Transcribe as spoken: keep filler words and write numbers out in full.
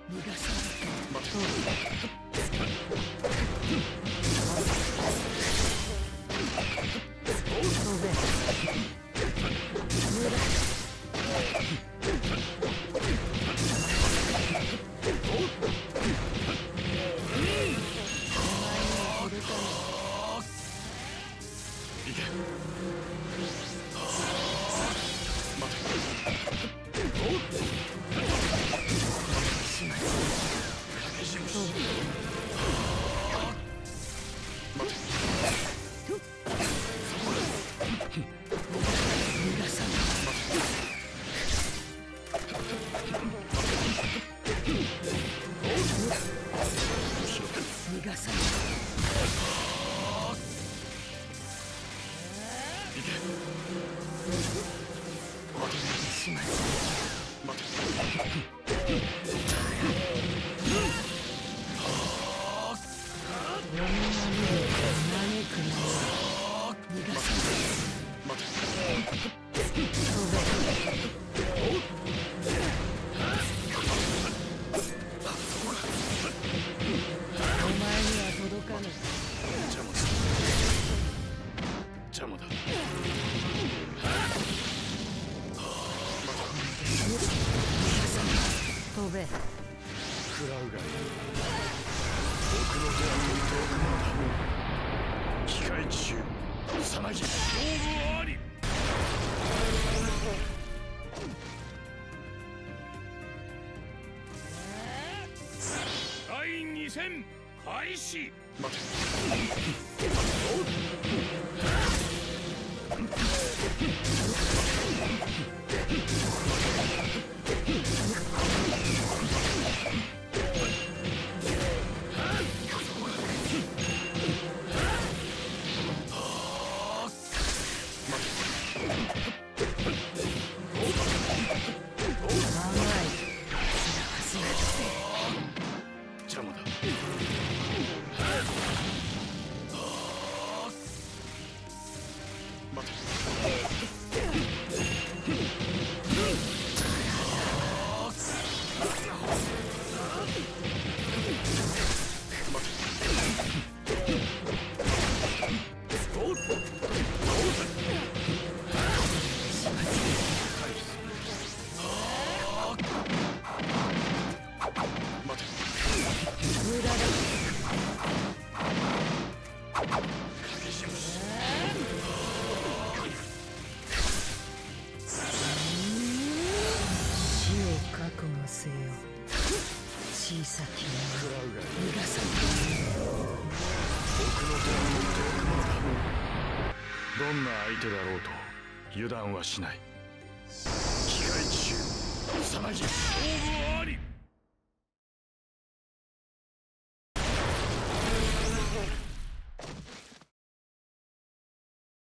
逃がさない。飛べ。無駄。飛べ。 食らうがいい。僕の手は遠くまだ。機械中さなぎ勝負あり。第二戦開始。待て。邪魔だ。待て。 覚悟せよ。小さき者食らうがいい。 逃がさない。 僕の手はもっと奥まだ。どんな相手だろうと油断はしない。機械中さなぎ勝負あり。